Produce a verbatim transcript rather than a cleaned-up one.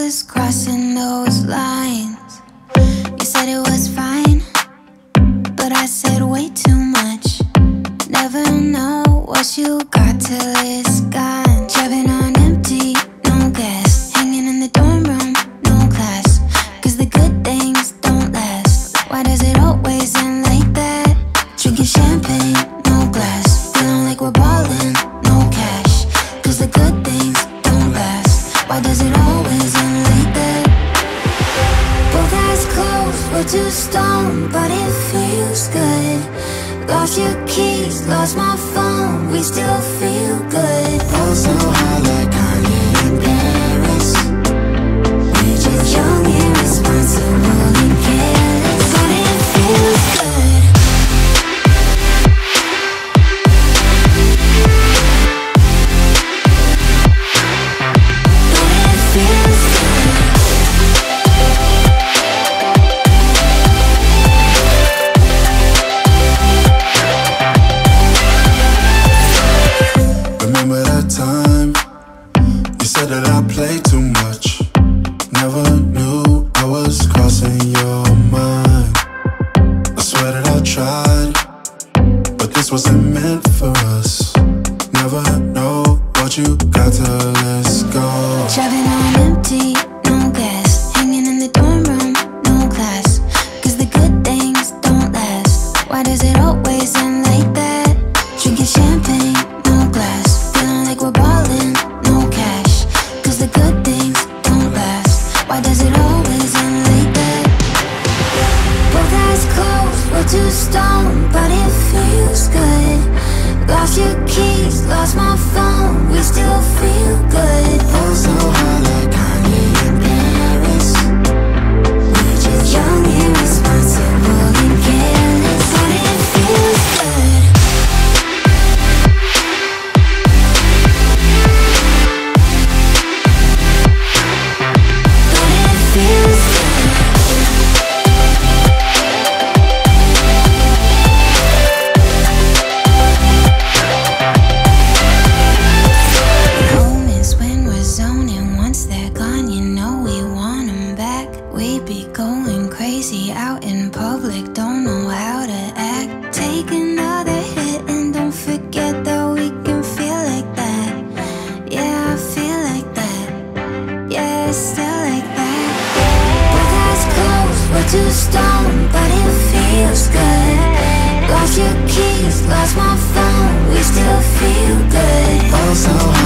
was crossing those lines. You said it was fine, but I said way too much. Never know what you got till it's gone. Driving on empty, no gas. Hanging in the dorm room, no class. Cause the good things don't last. Why does it always end like that? Drinking champagne, no glass. Feeling like we're ballin', no cash. Cause the good things don't last. Why does it always end like that? Both eyes closed, we're too stoned, but it feels good. Lost your keys, lost my phone, we still feel good. Felt so high like Kanye in Paris. We just young, irresponsible and careless, but it feels good. But it feels good. Remember that time you said that I played too much? Never knew I was crossing your mind. I swear that I tried, but this wasn't meant for us. Never know what you got till let's go. Driving on empty, no gas. Hanging in the dorm room, no class. Cause the good things don't last. Why does it always end like that? Drinking champagne, no glass. Feeling like we're ballin', no cash. Cause the good things don't last. Why does it always end like that? Both eyes closed, we're too stoned, but it feels good. Lost your keys, lost my phone, we still feel good. Felt so high like Kanye in Paris. We just young, irresponsible and careless, but it feels good. But it feels good. Moments when we're zoning, once they're gone, you know we want them back. We be going crazy out in public, don't know how to act. Take another hit and don't forget that we can feel like that. Yeah, I feel like that. Yeah, it's still like that. Both eyes closed, we're too stoned, but it feels good. Lost your keys, lost my phone, we still feel good. Felt so